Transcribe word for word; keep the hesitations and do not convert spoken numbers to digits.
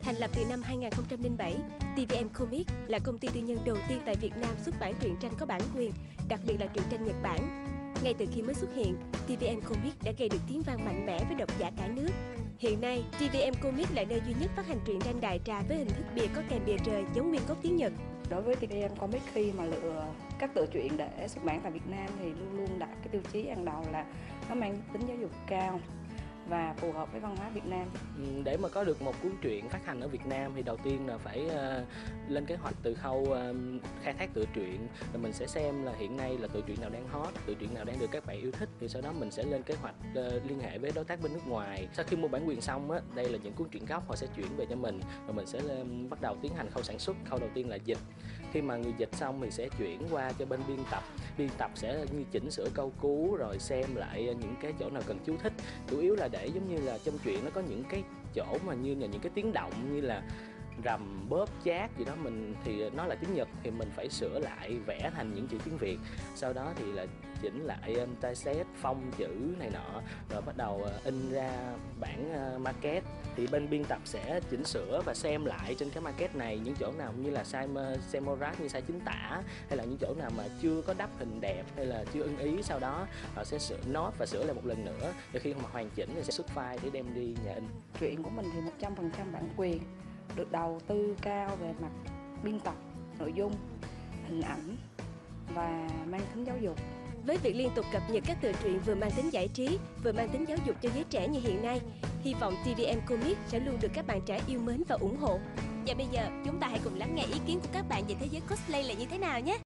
Thành lập từ năm hai nghìn không trăm lẻ bảy, tê vê em Comics là công ty tư nhân đầu tiên tại Việt Nam xuất bản truyện tranh có bản quyền, đặc biệt là truyện tranh Nhật Bản. Ngay từ khi mới xuất hiện, tê vê em Comics đã gây được tiếng vang mạnh mẽ với độc giả cả nước. Hiện nay, tê vê em Comics là nơi duy nhất phát hành truyện tranh đại trà với hình thức bìa có kèm bìa rời giống nguyên gốc tiếng Nhật. Đối với tê vê em Comics, khi mà lựa các tựa truyện để xuất bản tại Việt Nam thì luôn luôn đặt cái tiêu chí hàng đầu là nó mang tính giáo dục cao và phù hợp với văn hóa Việt Nam. Để mà có được một cuốn truyện phát hành ở Việt Nam thì đầu tiên là phải uh, lên kế hoạch từ khâu uh, khai thác tựa truyện, rồi mình sẽ xem là hiện nay là tựa truyện nào đang hot, tựa truyện nào đang được các bạn yêu thích, thì sau đó mình sẽ lên kế hoạch uh, liên hệ với đối tác bên nước ngoài. Sau khi mua bản quyền xong á, đây là những cuốn truyện gốc họ sẽ chuyển về cho mình, rồi mình sẽ uh, bắt đầu tiến hành khâu sản xuất. Khâu đầu tiên là dịch. Khi mà người dịch xong thì sẽ chuyển qua cho bên biên tập. Biên tập sẽ như chỉnh sửa câu cú rồi xem lại những cái chỗ nào cần chú thích. Chủ yếu là để giống như là trong truyện nó có những cái chỗ mà như là những cái tiếng động như là rầm bóp chát gì đó, mình thì nó là tiếng Nhật thì mình phải sửa lại, vẽ thành những chữ tiếng Việt. Sau đó thì là chỉnh lại um, typeset, phông chữ này nọ, rồi bắt đầu uh, in ra bản uh, market. Thì bên biên tập sẽ chỉnh sửa và xem lại trên cái market này những chỗ nào như là size semorat, như size chính tả, hay là những chỗ nào mà chưa có đắp hình đẹp hay là chưa ưng ý. Sau đó họ sẽ sửa nốt và sửa lại một lần nữa, để khi mà hoàn chỉnh thì sẽ xuất file để đem đi nhà in. Truyện của mình thì một trăm phần trăm bản quyền, được đầu tư cao về mặt biên tập, nội dung, hình ảnh và mang tính giáo dục. Với việc liên tục cập nhật các tựa truyện vừa mang tính giải trí, vừa mang tính giáo dục cho giới trẻ như hiện nay, hy vọng tê vê em Comics sẽ luôn được các bạn trẻ yêu mến và ủng hộ. Và bây giờ, chúng ta hãy cùng lắng nghe ý kiến của các bạn về thế giới cosplay là như thế nào nhé!